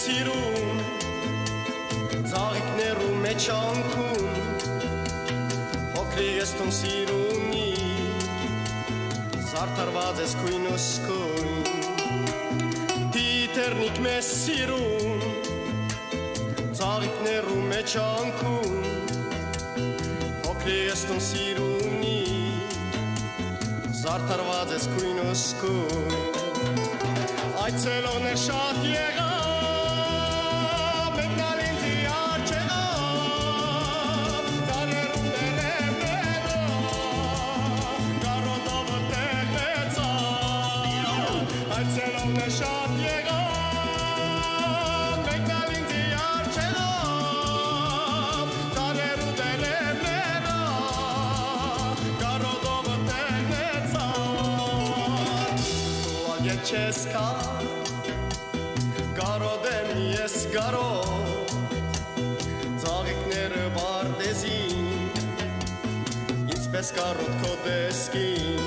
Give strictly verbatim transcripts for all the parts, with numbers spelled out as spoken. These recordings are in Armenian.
սիրում ծաղիկներու մեջ անքում հոգրի ես տուն սիրունի զարդարված ես քույն ու սկույն Տիտերնիկ մեզ սիրում ծաղիկներու մեջ անքում հոգրի ես տուն սիրունի զարդարված ես քույն ու սկույն Այցելոներ շատ եղավ, մեկնալ ինձ իար չեղավ, տարերում դերևներով, կարոտովը տեղնեցավ Այցելոներ շատ եղավ, մեկնալ ինձ իար չեղավ, տարերում դերևներով, կարոտովը տեղնեցավ Ու ագետ չես կար Կարոդեմ ես գարով Ծաղիկները բարդեզին Ինչպես կարոտ քո դեսքին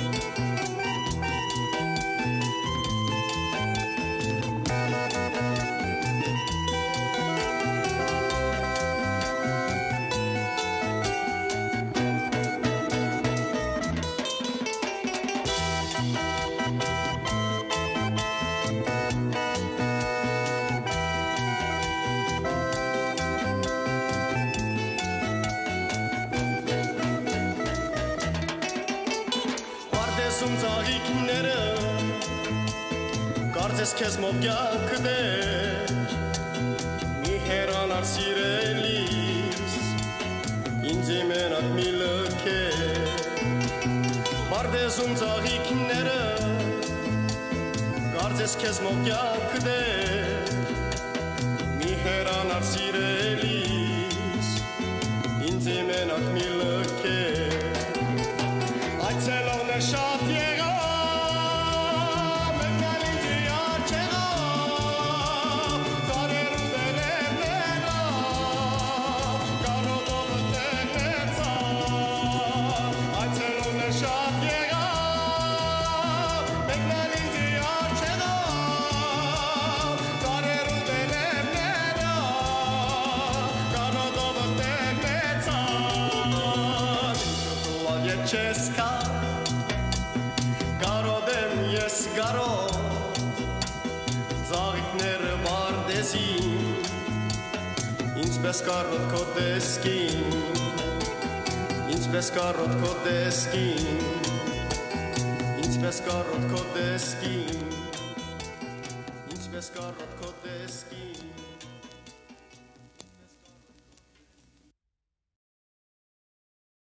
Կարծես քեզ մոկյակ դեր Մի հերանար սիրելիս Ինձի մենակ մի լքեր Բարդեզում ծաղիկները Կարծես քեզ մոկյակ դեր Մի հերանար սիրելիս Ինձի մենակ մի լքեր Այցելողներ շատ եղավ Ինչպես կարոտ քո դեսքին Ինչպես կարոտ քո դեսքին Ինչպես կարոտ քո դեսքին Ինչպես կարոտ քո դեսքին